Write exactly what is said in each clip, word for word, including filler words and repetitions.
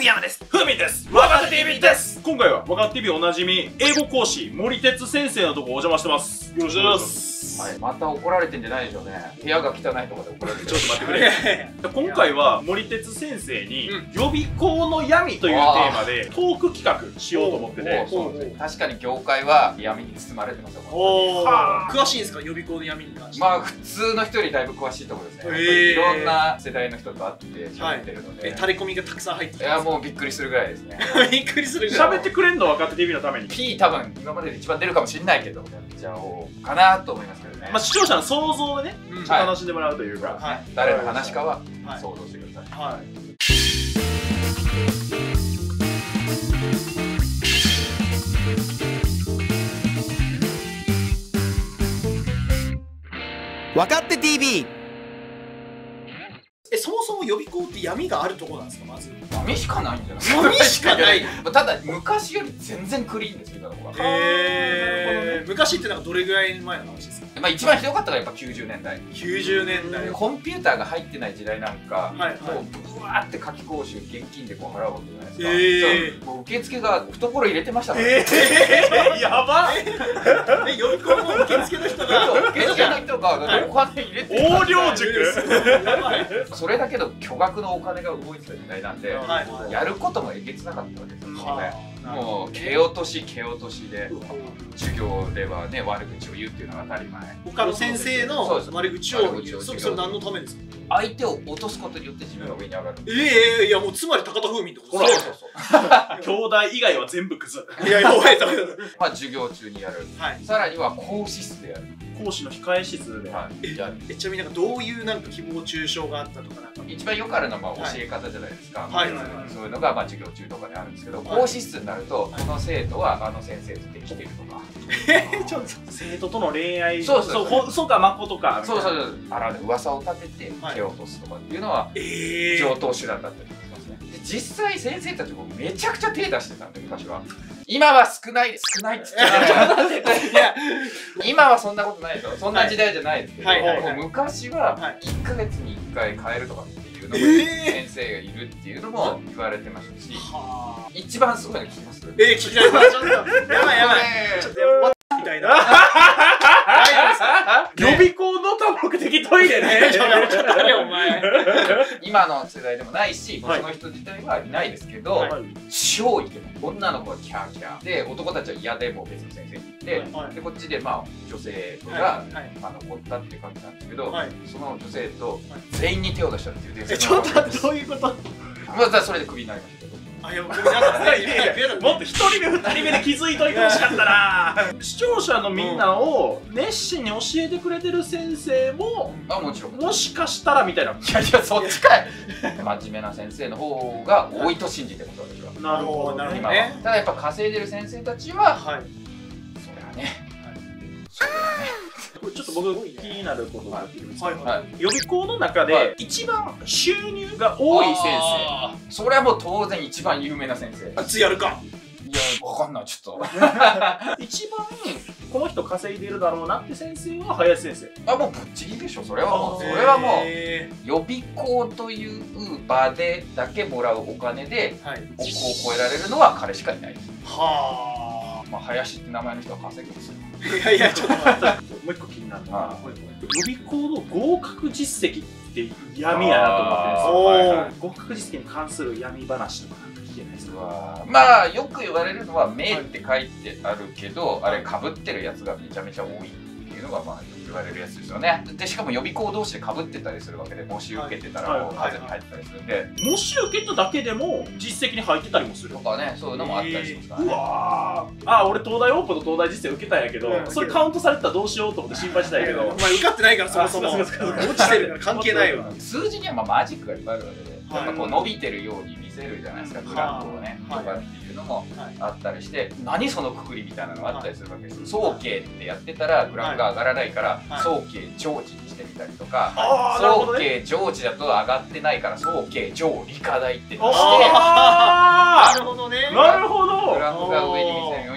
山です。 ふうみんです。 若手 ティーブイ です。 今回は若手 ティーブイ おなじみ英語講師森哲先生のとこお邪魔してます。よろしくお願いします。 はい、また怒られてんじゃないでしょうね。部屋が汚いとかで怒られてる。 ちょっと待ってくれ。今回は森哲先生に予備校の闇というテーマでトーク企画しようと思ってて、 確かに業界は闇に包まれてますよ。 おお、詳しいんですか、予備校の闇に関して。 まあ普通の人よりだいぶ詳しいところですね。いろんな世代の人と会って喋ってるので、 タレコミがたくさん入ってる。 いやもうびっくりするぐらいですね。 びっくりするぐらい。 喋ってくれんの若手 ティーブイ のために P 多分今までで一番出るかもしれないけど、やっちゃおうかなと思いますけどね。 まあ視聴者の想像でね、楽しんでもらうというか、 誰の話かは想像してください。はい。 分かって ティーブイ。え、そもそも予備校って闇があるところなんですか、まず。 闇しかないんじゃない闇しかない。 ただ昔より全然クリーンですけど、僕は。 へー。昔ってなんかどれぐらい前の話ですか。 まあ一番ひどかったのはやっぱきゅうじゅうねんだい。 きゅうじゅうねんだい。 コンピューターが入ってない時代なんか、 もうブワーって夏期講習現金でこう払うわけじゃないですか。 ええ。もう受付が懐入れてましたから。 ええ。やば。え、予備校の受付の人が。 受付の人がお金入れて。 横領塾。 それだけど巨額のお金が動いてた時代なんで、やることもえげつなかったわけですよね。もう蹴落とし蹴落としで授業ではね悪口を言うっていうのが当たり前。 他の先生の悪口を言う。それ何のためですか。 相手を落とすことによって自分が上に上がる。 ええ、いやもうつまり高田風味ってこと。 そうそうそう。 兄弟以外は全部クズ。 いやいや、 まあ授業中にやる。さらには講師室でやる。 講師の控え室でやる。え、ちなみになんかどういうなんか誹謗中傷があったとかなんか。 一番よくあるのは教え方じゃないですか。そういうのがまあ授業中とかであるんですけど、講師室になるとこの生徒はあの先生とできてるとか。 え、ちょっと生徒との恋愛。 そうそうそう、そうか誠か。 そうそう。あらね、噂を立てて蹴落とすとかっていうのは上等手段だったりしますね。で実際先生たちもめちゃくちゃ手出してたんで昔は。今は少ないです少ないっつって今はそんなことないと、そんな時代じゃないですけど、昔はいっかげつにいっかい変えるとかっていうのも先生がいるっていうのも言われてましたし、一番すごいの聞きます。 えー、聞きたい。ちょっとやばいやばい。ちょっとみたいな。 予備校の多目的トイレね。 お前。 今の世代でもないし、その人自体はいないですけど、超イケメン。女の子はキャーキャーで、男たちは嫌でも別の先生に行って、でこっちでまあ女性があのおったっていう感じなんですけど、その女性と全員に手を出したっていう伝説。 ちょっと待って、どういうこと？ まあそれでクビになりましたけど。 あ、いや、僕なんかもっと一人目二人目で気づいといてほしかったな。視聴者のみんなを熱心に教えてくれてる先生も、 あ、もちろんもしかしたらみたいな。いやいや、そっちかい。真面目な先生の方が多いと信じてます、私は。 なるほどね。今はただやっぱ稼いでる先生たちは、はい、それはね、それはね。 ちょっと僕気になることがあるんですけど、予備校の中で一番収入が多い先生、 それはもう当然一番有名な先生。 いつやるか。 いや、わかんない、ちょっと。 一番この人稼いでるだろうなって先生は林先生。 あ、もうぶっちぎりでしょ。それはもうそれはもう予備校という場でだけもらうお金で億を超えられるのは彼しかいないです。はあ。まあ林って名前の人は稼ぐんですよ。 いやいや、ちょっと待って。もう一個気になるのが予備校の合格実績って闇やなと思ってるんですよ。合格実績に関する闇話とかなんか聞けないですか。 まあよく言われるのは「名」って書いてあるけど、あれかぶってるやつがめちゃめちゃ多いっていうのがまあ言われるやつですよね。でしかも予備校同士でかぶってたりするわけで、模試受けてたらもう風に入ってたりするんで、 模試受けただけでも実績に入ってたりもするとかね、そういうのもあったりしますからね。 うわー、あ、俺東大オープンと東大実践受けたんやけど、それカウントされてたらどうしようと思って心配してたんやけど、 お前受かってないからそもそも落ちてるから関係ないわ。 数字にはまあマジックがいっぱいあるわけで、やっぱこう伸びてるように見せるじゃないですか、グラフをね、とかっていうのもあったりして、何そのくくりみたいなのがあったりするわけです。早慶ってやってたらグラフが上がらないから早慶常時にしてみたりとか、早慶常時だと上がってないから早慶上理科大ってして、 なるほどね、 なるほど、 グラフが上に見せるように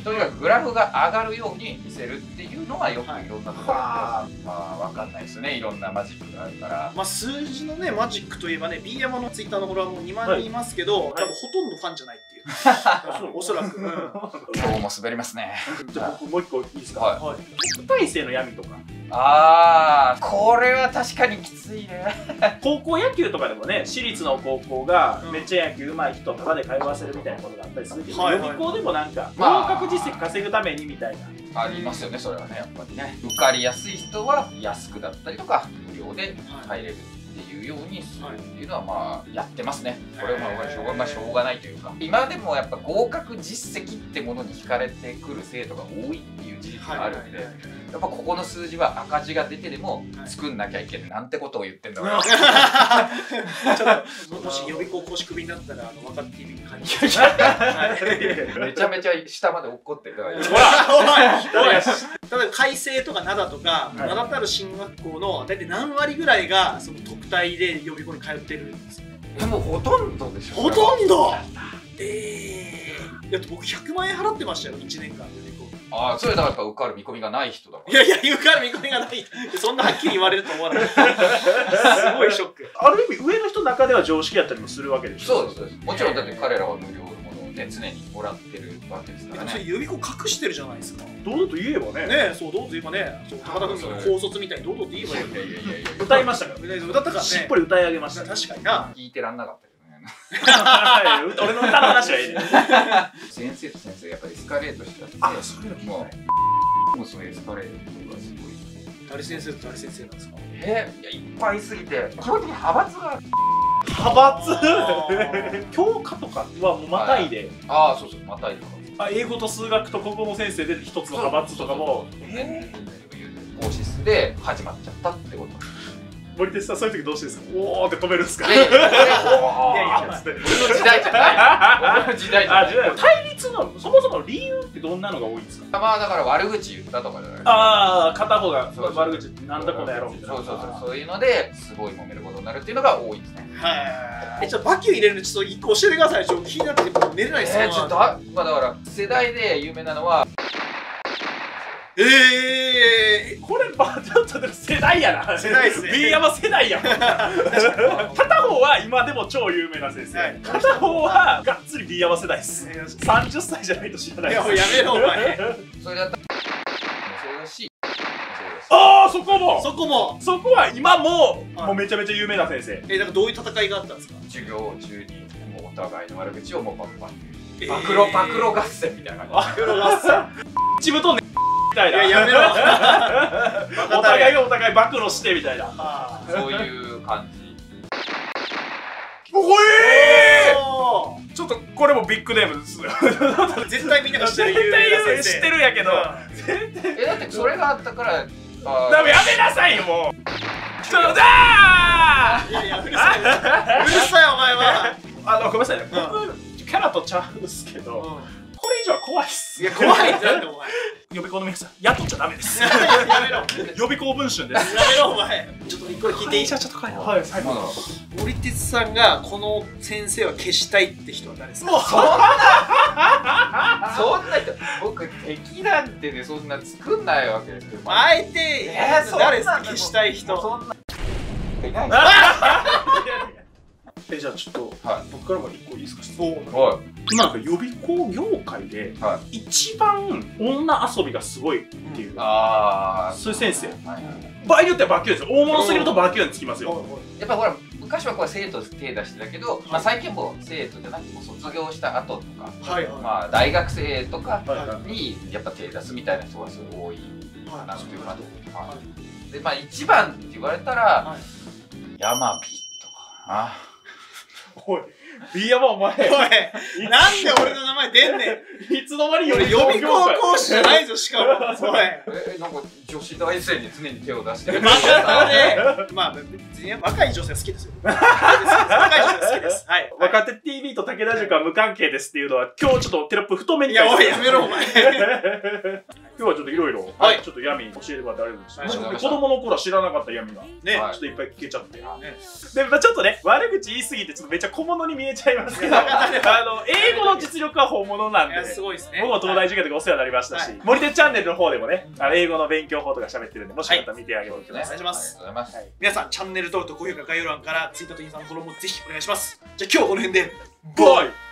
にとにかくグラフが上がるように見せるっていうのはよくいろんなところで、まあわかんないですね、いろんなマジックがあるから。 まあ数字のねマジックといえばね、 B 山のツイッターのフォロワーもにまん人いますけど、はい、多分ほとんどファンじゃないっていうおそらく、うん、 今日も滑りますね。 じゃあ僕もう一個いいですか。はい、特待生の闇とか。 ああ、これは確かにきついね。 高校野球とかでもね、私立の高校がめっちゃ野球上手い人とかで通わせるみたいなことがあったりするけど、予備校でもなんか合格実績稼ぐためにみたいな、 ありますよね、それはね、やっぱりね。受かりやすい人は安くだったりとか無料で入れるっていうようにするっていうのはまあやってますね。これはまあしょうが、まあ、しょうがないというか、今でもやっぱ合格実績ってものに惹かれてくる生徒が多いっていう事実があるんで、やっぱここの数字は赤字が出てでも作んなきゃいけないなんてことを言ってんだから。 もし予備校講師クビになったら、あの分かって ティーブイ に感じめちゃめちゃ下まで怒ってるから。 ほら、例えば開成とか灘とか名だたる進学校の大体何割ぐらいがその特待で予備校に通ってるんですよ。 でもほとんどでしょ。 ほとんど。ええー。だって僕ひゃくまんえん払ってましたよ、いちねんかん予備校。 ああ、それだからやっぱ受かる見込みがない人だから。 いやいや、受かる見込みがない。そんなはっきり言われると思わなかった。すごいショック。 ある意味上の人の中では常識やったりもするわけでしょ。 そうです、そうです。もちろんだって彼らは無料のものをね、常にもらってるわけですからね。 それ予備校隠してるじゃないですか。 堂々と言えばね。 ね、そう、どうぞ言えばね、高田君の高卒みたいに堂々と言えばいい。 いやいやいやいや、 歌いましたから。 歌ったからね。 しっぽり歌い上げました。 確かにな。 聞いてらんなかったけどね。 俺の歌の話はいいね。 先生と先生がやっぱりエスカレートしちゃって、 あ、そういうのもうもうそのエスカレートがすごい。 誰先生と誰先生なんですか。 え、いやいっぱいいすぎて、基本的に派閥が。 派閥。教科とかはもうまたいで。 ああ、そうそう、またいで。 あ、英語と数学と国語の先生で一つの派閥とかも。 講師室で始まっちゃったってこと。 森哲さん、そういう時どうしてですか。おーって止めるんですか。 いやいや、俺の時代じゃない。俺の時代じゃない。 対立のそもそも理由ってどんなのが多いんですか。 まあだから悪口言ったとかじゃないですか。 ああ、片方が悪口ってなんだこの野郎みたいな。 そうそうそう、そういうのですごい揉めることになるっていうのが多いですね。 はい。え、じゃあバキュー入れるのちょっと一個教えてください。ちょっと気になって寝れないですよ。 え、ちょっとまあだから世代で有名なのは。 ええー、これまあちょっとでも世代やな。 世代ですね。 ビー山世代やもん。片方は今でも超有名な先生、はい、片方はがっつりビー山世代です。さんじゅっさいじゃないと知らないです。 いやもうやめろお前。 それだったらそうだし、 ああ、そこもそこもそこは今も、はい、もうめちゃめちゃ有名な先生。 え、だからどういう戦いがあったんですか。 授業中にもうお互いの悪口をもうパンパン言う、暴露暴露合戦みたいな感じ。 暴露合戦。 ちむとんねみたいな。 いや、やめろ。 お互いがお互い暴露してみたいな。 そういう感じ。 おえー、ちょっとこれもビッグネームです。 絶対みんなが知ってる。 絶対知ってるやけど。 え、だってそれがあったから。 ダメ、やめなさいよもう。ちょっとだー。いやいや、うるさい。うるさいお前は。あの、ごめんなさいね。僕キャラとちゃうんですけど。これ以上は怖いっす。 いや、怖いってなんでお前。 予備校の皆さん、雇っちゃダメです。 やめろ。 予備校文春です。 やめろお前。ちょっとこれ聞いていい？ ちょっと怖い。はい、最後。 森哲さんがこの先生は消したいって人は誰ですか？ そんなそんな人、僕敵なんてね、そんな作んないわけですよ。 あえて誰ですか消したい人？そんな。 いない。 え、じゃあちょっと、はい、僕からも一個いいですか。 そう。 はい。今なんか予備校業界で、はい、一番女遊びがすごいっていう、うん、ああ、そういう先生。はい、場合によってはバキューですよ。大物すぎるとバキューにつきますよ。 やっぱほら、昔はこう生徒手出してたけど、はい、まあ最近も生徒じゃなくても卒業した後とか、はい、まあ大学生とかにやっぱ手出すみたいな人がすごい多いかなというか。で、まあ一番って言われたら、はい、ヤマビとかな。 おい、ビー山お前。おい、 なんで俺の名前出んねん。 いつの間に予備校講師じゃないぞ、しかも。おい。 え、なんか女子大生に常に手を出してる。 まあ、で、まあ、別に若い女性好きですよ。若い女性好きです。はい。 若手 ティーブイ と武田塾は無関係ですっていうのは、今日ちょっとテロップ太めに。 いや、おい、やめろ、お前。 日はちょっといろいろ、はい、ちょっと闇教えてもらってありがとうございます。子供の頃は知らなかった闇が、ね、ちょっといっぱい聞けちゃって。で、まあちょっとね、悪口言いすぎて、ちょっとめっちゃ小物に見えちゃいますけど、あの、英語の実力は本物なんで、 すごいですね。 僕も東大受験とかお世話になりましたし、森手チャンネルの方でもね、英語の勉強法とか喋ってるんで、もしよかったら見てあげてください。 お願いします。皆さん、チャンネル登録と高評価、概要欄からツイッターとインスタのフォローもぜひお願いします。じゃあ今日はこの辺で、バイ。